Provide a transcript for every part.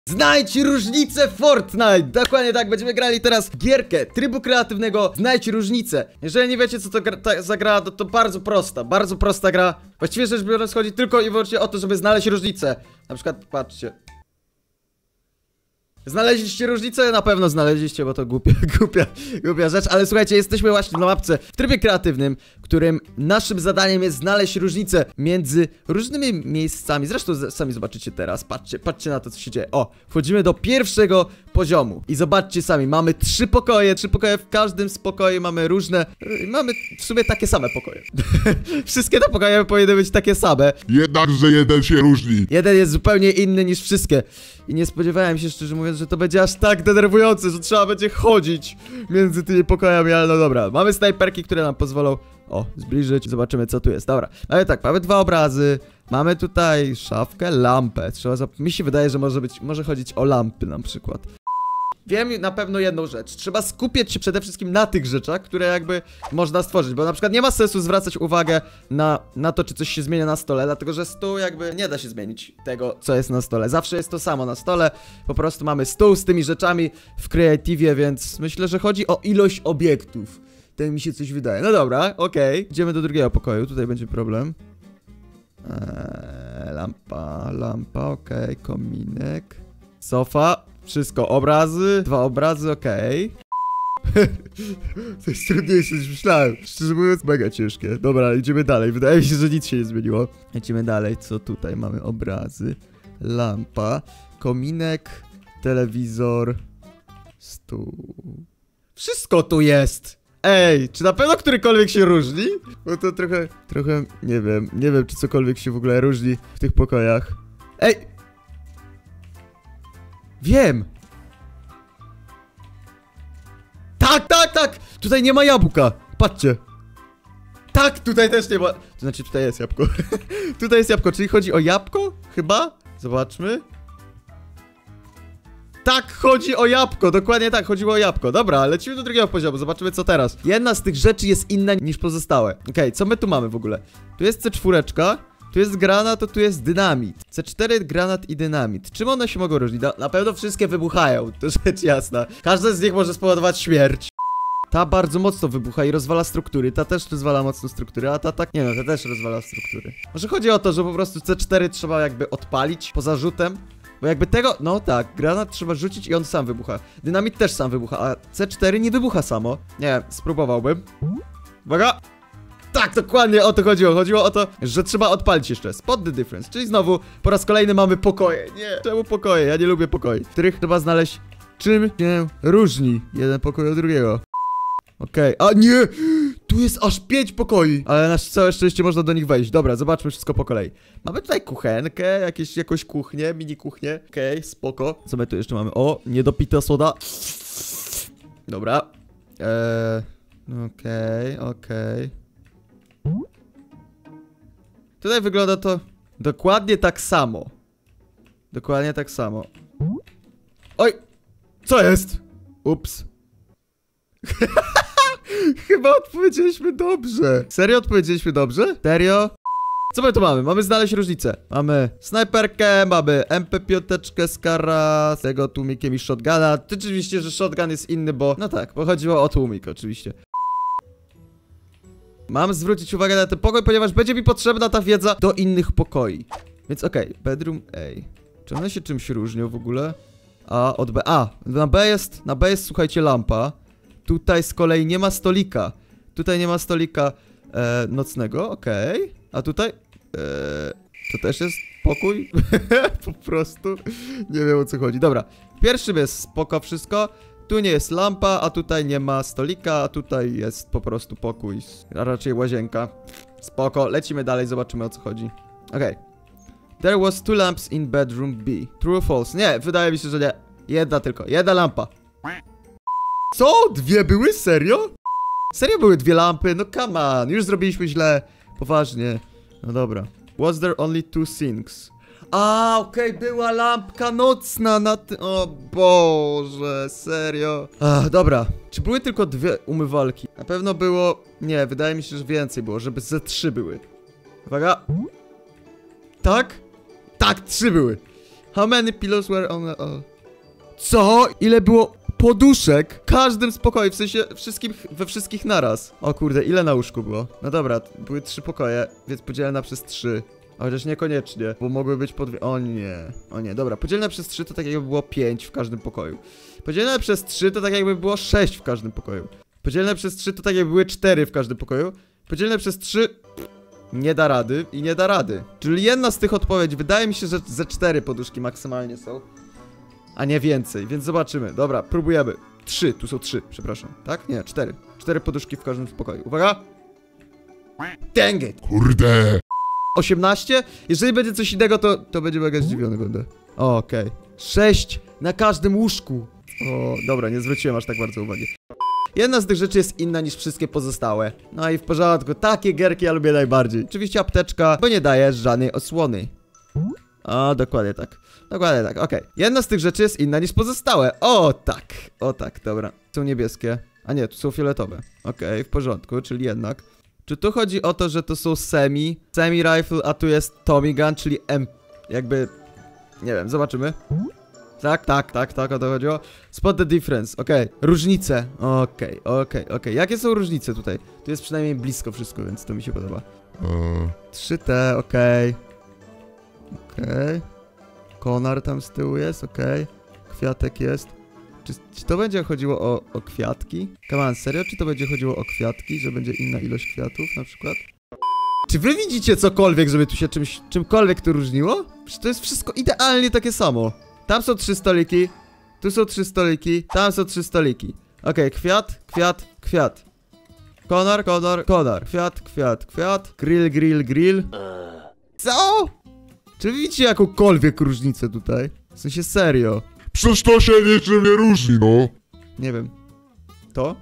Znajdź różnicę w Fortnite! Dokładnie tak, będziemy grali teraz w gierkę trybu kreatywnego Znajdź różnicę. Jeżeli nie wiecie co to za gra, to bardzo prosta gra. Właściwie rzecz biorąc chodzi tylko i wyłącznie o to, żeby znaleźć różnicę. Na przykład, patrzcie. Znaleźliście różnicę? Na pewno znaleźliście, bo to głupia rzecz. Ale słuchajcie, jesteśmy właśnie na mapce w trybie kreatywnym, którym naszym zadaniem jest znaleźć różnicę między różnymi miejscami. Zresztą sami zobaczycie teraz, patrzcie na to co się dzieje. O, wchodzimy do pierwszego poziomu i zobaczcie sami, mamy 3 pokoje, w każdym z pokoi mamy różne, mamy w sumie takie same pokoje. Wszystkie te pokoje powinny być takie same. Jednakże jeden się różni. Jeden jest zupełnie inny niż wszystkie. I nie spodziewałem się, szczerze mówiąc, że to będzie aż tak denerwujące, że trzeba będzie chodzić między tymi pokojami, ale no dobra. Mamy snajperki, które nam pozwolą, zbliżyć, zobaczymy co tu jest. Dobra, ale tak, mamy 2 obrazy. Mamy tutaj szafkę, lampę. Mi się wydaje, że może chodzić o lampy na przykład. Wiem na pewno jedną rzecz. Trzeba skupiać się przede wszystkim na tych rzeczach, które jakby można stworzyć. Bo na przykład nie ma sensu zwracać uwagę na to, czy coś się zmienia na stole. Dlatego, że stół jakby nie da się zmienić tego, co jest na stole. Zawsze jest to samo na stole. Po prostu mamy stół z tymi rzeczami w Creative, więc myślę, że chodzi o ilość obiektów. Tak mi się coś wydaje. No dobra, okej. Idziemy do drugiego pokoju. Tutaj będzie problem. Lampa, okej. Kominek. Sofa. Wszystko, obrazy, 2 obrazy, okej. To jest trudniejsze niż myślałem. Szczerze mówiąc, mega ciężkie. Dobra, idziemy dalej. Wydaje mi się, że nic się nie zmieniło. Idziemy dalej, co tutaj mamy? Obrazy, lampa, kominek, telewizor, stół. Wszystko tu jest! Ej, czy na pewno którykolwiek się różni? Bo to trochę, nie wiem, czy cokolwiek się w ogóle różni w tych pokojach. Ej! Wiem! Tak! Tutaj nie ma jabłka! Patrzcie! Tak, tutaj też nie ma... To znaczy, tutaj jest jabłko. Tutaj jest jabłko, czyli chodzi o jabłko? Chyba? Zobaczmy. Tak, chodzi o jabłko, dokładnie tak, chodziło o jabłko. Dobra, lecimy do drugiego poziomu, zobaczymy co teraz. Jedna z tych rzeczy jest inna niż pozostałe. Okej, co my tu mamy w ogóle? Tu jest C4. Tu jest granat, tu jest dynamit. C4, granat i dynamit. Czym one się mogą różnić? Na pewno wszystkie wybuchają, to rzecz jasna. Każda z nich może spowodować śmierć. Ta bardzo mocno wybucha i rozwala struktury. Ta też rozwala mocno struktury, a ta tak... Nie no, ta też rozwala struktury. Może chodzi o to, że po prostu C4 trzeba jakby odpalić poza rzutem. Bo jakby tego... No tak, granat trzeba rzucić i on sam wybucha. Dynamit też sam wybucha, a C4 nie wybucha samo. Nie, spróbowałbym. Uwaga! Tak, dokładnie o to chodziło. Chodziło o to, że trzeba odpalić jeszcze. Spot the difference. Czyli znowu po raz kolejny mamy pokoje. Nie, czemu pokoje? Ja nie lubię pokoi, w których trzeba znaleźć czym się różni jeden pokój od drugiego. Okej, a nie! Tu jest aż 5 pokoi. Ale na całe szczęście można do nich wejść. Dobra, zobaczmy wszystko po kolei. Mamy tutaj kuchenkę, jakąś kuchnię, mini kuchnię. Okej, spoko. Co my tu jeszcze mamy? O, niedopita soda. Dobra. Okej. Tutaj wygląda to dokładnie tak samo. Oj! Co jest? Ups. Chyba odpowiedzieliśmy dobrze. Serio odpowiedzieliśmy dobrze? Serio? Co my tu mamy? Mamy znaleźć różnicę. Mamy snajperkę, mamy MP5 z kara, z tego tłumikiem i shotguna. Oczywiście, że shotgun jest inny, bo... No tak, bo chodziło o tłumik oczywiście. Mam zwrócić uwagę na ten pokój, ponieważ będzie mi potrzebna ta wiedza do innych pokoi. Więc okej, bedroom A. Czy one się czymś różnią w ogóle? A, od B. A, na B jest, słuchajcie, lampa. Tutaj z kolei nie ma stolika. Tutaj nie ma stolika nocnego, okej. A tutaj? To też jest pokój? Po prostu. Nie wiem o co chodzi. Dobra, w pierwszym jest spoko wszystko. Tu nie jest lampa, a tutaj nie ma stolika, a tutaj jest po prostu pokój, a raczej łazienka. Spoko, lecimy dalej, zobaczymy o co chodzi. Okej. There was 2 lamps in bedroom B. True or false? Nie, wydaje mi się, że nie. Jedna lampa. Co? 2 były? Serio? Serio były 2 lampy? No come on, już zrobiliśmy źle. Poważnie. No dobra. Was there only 2 sinks? A, okej, była lampka nocna na tym... O Boże, serio. Dobra. Czy były tylko 2 umywalki? Na pewno było... Nie, wydaje mi się, że więcej było, żeby ze 3 były. Uwaga. Tak? Tak, 3 były. How many pillows were on... Co? Ile było poduszek w każdym spokoju, w sensie we wszystkich naraz. O kurde, ile na łóżku było? No dobra, były 3 pokoje, więc podzielone przez 3. Chociaż niekoniecznie, bo mogły być po 2... O nie, dobra, podzielone przez 3 to tak jakby było 5 w każdym pokoju. Podzielone przez 3 to tak jakby było 6 w każdym pokoju. Podzielone przez 3 to tak jakby były 4 w każdym pokoju. Podzielone przez 3... Nie da rady i nie da rady. Czyli jedna z tych odpowiedzi, wydaje mi się, że ze 4 poduszki maksymalnie są. A nie więcej, więc zobaczymy. Dobra, próbujemy. 3, tu są 3, przepraszam. Tak? Nie, 4. 4 poduszki w każdym pokoju. Uwaga! Dang it! Kurde. 18? Jeżeli będzie coś innego, to będzie mega zdziwiony będę. Okej. 6 na każdym łóżku. O, dobra, nie zwróciłem aż tak bardzo uwagi. Jedna z tych rzeczy jest inna niż wszystkie pozostałe. No i w porządku, takie gierki ja lubię najbardziej. Oczywiście apteczka, bo nie daje żadnej osłony. O, dokładnie tak. Dokładnie tak, okej. Jedna z tych rzeczy jest inna niż pozostałe. O tak, dobra. Są niebieskie. A nie, tu są fioletowe. Okej, w porządku, czyli jednak. Czy tu chodzi o to, że to są semi-rifle, a tu jest Tommy gun, czyli jakby... Nie wiem, zobaczymy. Tak, o to chodziło. Spot the difference, okej. Różnice, okej. Jakie są różnice tutaj? Tu jest przynajmniej blisko wszystko, więc to mi się podoba. 3T, okej. Konar tam z tyłu jest, okej. Kwiatek jest. Czy to będzie chodziło o kwiatki? Come on, serio? Czy to będzie chodziło o kwiatki? Że będzie inna ilość kwiatów na przykład? Czy wy widzicie cokolwiek, żeby tu się czymkolwiek to różniło? Przecież to jest wszystko idealnie takie samo. Tam są 3 stoliki. Tu są 3 stoliki. Tam są 3 stoliki. Okej, kwiat. Konar. Kwiat. Grill. Co? Czy widzicie jakąkolwiek różnicę tutaj? W sensie serio. Przecież to się niczym nie różni, no. Nie wiem. To?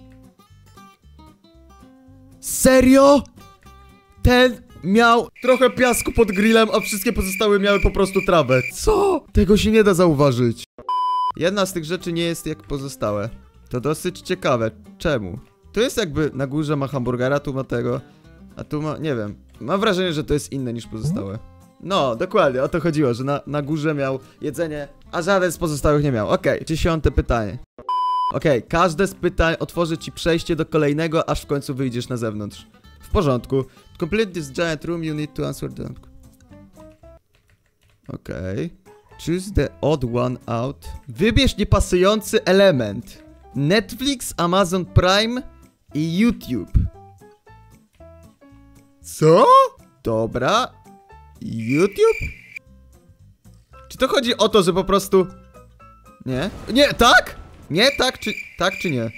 Serio? Ten miał trochę piasku pod grillem, a wszystkie pozostałe miały po prostu trawę. Co? Tego się nie da zauważyć. Jedna z tych rzeczy nie jest jak pozostałe. To dosyć ciekawe. Czemu? Tu jest jakby na górze ma hamburgera, tu ma tego. A tu ma, nie wiem. Mam wrażenie, że to jest inne niż pozostałe. No, dokładnie, o to chodziło, że na górze miał jedzenie, a żaden z pozostałych nie miał. Okej, 10. pytanie. Okej, każde z pytań otworzy ci przejście do kolejnego, aż w końcu wyjdziesz na zewnątrz. W porządku. To complete this giant room, you need to answer the... Okej. Choose the odd one out. Wybierz niepasujący element. Netflix, Amazon Prime i YouTube. Co? Dobra. YouTube? Czy to chodzi o to, że po prostu... Nie? Nie, tak? Nie, tak czy nie?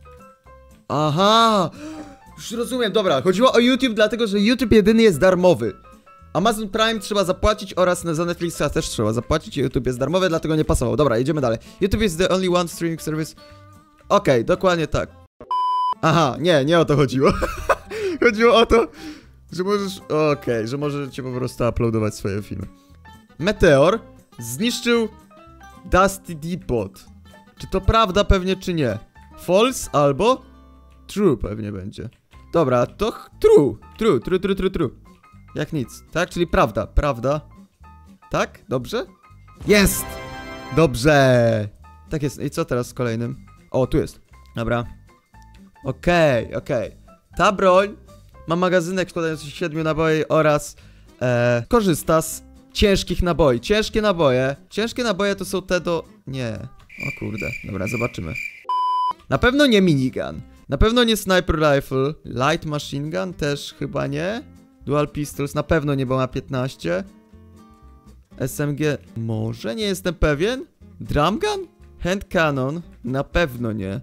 Aha! Już rozumiem, dobra. Chodziło o YouTube, dlatego że YouTube jedyny jest darmowy. Amazon Prime trzeba zapłacić oraz za Netflixa też trzeba zapłacić. YouTube jest darmowy, dlatego nie pasował. Dobra, jedziemy dalej. YouTube is the only one streaming service. Okej, dokładnie tak. Aha, nie o to chodziło. Chodziło o to, że możesz... Okej, że możecie po prostu uploadować swoje filmy. Meteor zniszczył Dusty Depot. Czy to prawda pewnie, czy nie? False albo true pewnie będzie. Dobra, to true. True. Jak nic, tak? Czyli prawda. Tak? Dobrze? Jest! Dobrze! Tak jest. I co teraz z kolejnym? O, tu jest. Dobra. Okej. Ta broń ma magazynek składający się z 7 naboi oraz korzysta z ciężkich naboi. Ciężkie naboje to są te do... Nie. O kurde. Dobra, zobaczymy. Na pewno nie minigun. Na pewno nie sniper rifle. Light machine gun też chyba nie. Dual pistols na pewno nie, bo ma 15. SMG może, nie jestem pewien. Drum gun? Hand cannon? Na pewno nie.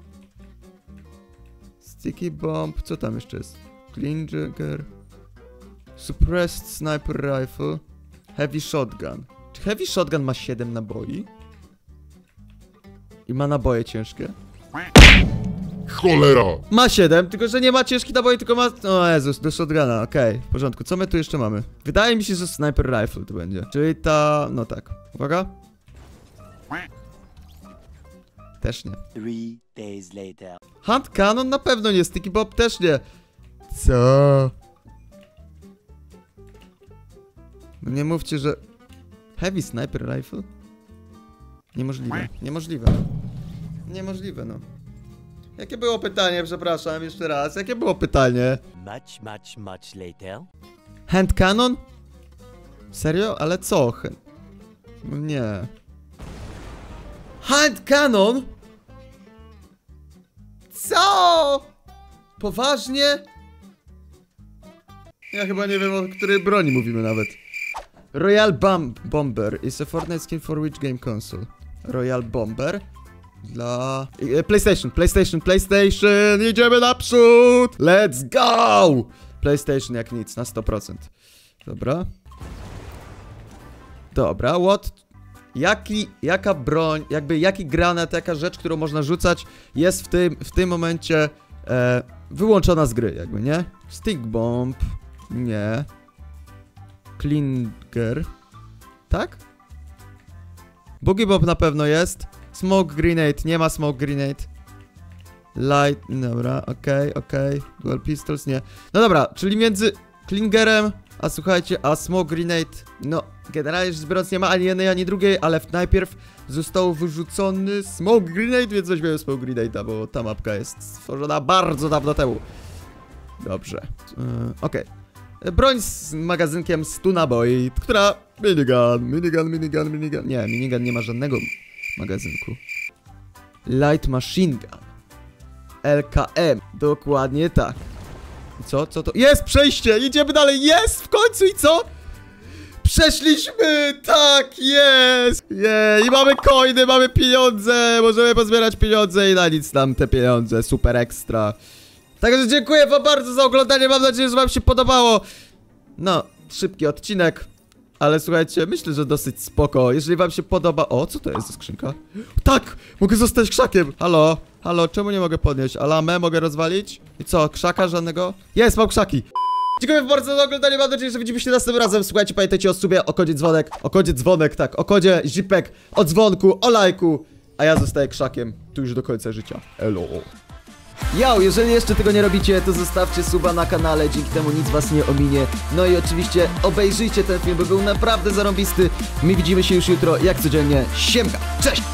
Sticky bomb, co tam jeszcze jest? Clean jagger. Suppressed sniper rifle. Heavy shotgun. Czy heavy shotgun ma 7 naboi? I ma naboje ciężkie? Cholera! Ma 7, tylko że nie ma ciężkich naboi, tylko ma... O Jezus, do shotguna, okej, w porządku. Co my tu jeszcze mamy? Wydaje mi się, że sniper rifle to będzie. Czyli ta... no tak. Uwaga. Też nie. 3 days later. Hand cannon na pewno nie, sticky bomb też nie. Co? No nie mówcie, że... Heavy Sniper Rifle? Niemożliwe, niemożliwe. Niemożliwe, no. Jakie było pytanie, przepraszam, jeszcze raz. Jakie było pytanie? Much later. Hand cannon? Serio? Ale co? Nie. Hand cannon? Co? Poważnie? Ja chyba nie wiem, o której broni mówimy nawet. Royal Bomber is a Fortnite skin for which game console? Royal Bomber dla... PlayStation! Idziemy naprzód! Let's go! PlayStation jak nic, na 100%. Dobra. Dobra, jaka broń, jaki granat, jaka rzecz, którą można rzucać jest w tym momencie wyłączona z gry, jakby, nie? Stick bomb, nie. Klinger, tak? Boogie bomb na pewno jest. Smoke grenade, nie ma smoke grenade. Light, dobra, okej. Dual pistols, nie. No dobra, czyli między Klingerem, a słuchajcie, a smoke grenade, no generalnie rzecz biorąc nie ma ani jednej, ani drugiej, ale najpierw został wyrzucony smoke grenade, więc weźmiemy smoke grenade'a, bo ta mapka jest stworzona bardzo dawno temu. Dobrze, okej. Broń z magazynkiem 100 naboi, która... Minigun. Nie, minigun nie ma żadnego magazynku. Light machine gun. LKM. Dokładnie tak. Co to? Jest przejście! Idziemy dalej! Jest! W końcu i co? Przeszliśmy! Tak, jest! Jej! I mamy coiny, mamy pieniądze! Możemy pozbierać pieniądze i na nic nam te pieniądze. Super ekstra. Także dziękuję wam bardzo za oglądanie. Mam nadzieję, że wam się podobało. No, szybki odcinek. Ale słuchajcie, myślę, że dosyć spoko. Jeżeli wam się podoba... O, co to jest za skrzynka? Tak! Mogę zostać krzakiem! Halo, czemu nie mogę podnieść? Alamę mogę rozwalić? I co, krzaka żadnego? Jest, mam krzaki! Dziękuję bardzo za oglądanie, mam nadzieję, że widzimy się następnym razem. Słuchajcie, pamiętajcie o subie, o kodzie dzwonek. O kodzie dzwonek, tak, o kodzie zipek, o dzwonku, o lajku. A ja zostaję krzakiem tu już do końca życia. Elo. Yo, jeżeli jeszcze tego nie robicie, to zostawcie suba na kanale, dzięki temu nic was nie ominie. No i oczywiście obejrzyjcie ten film, bo był naprawdę zarąbisty. My widzimy się już jutro, jak codziennie. Siemka, cześć!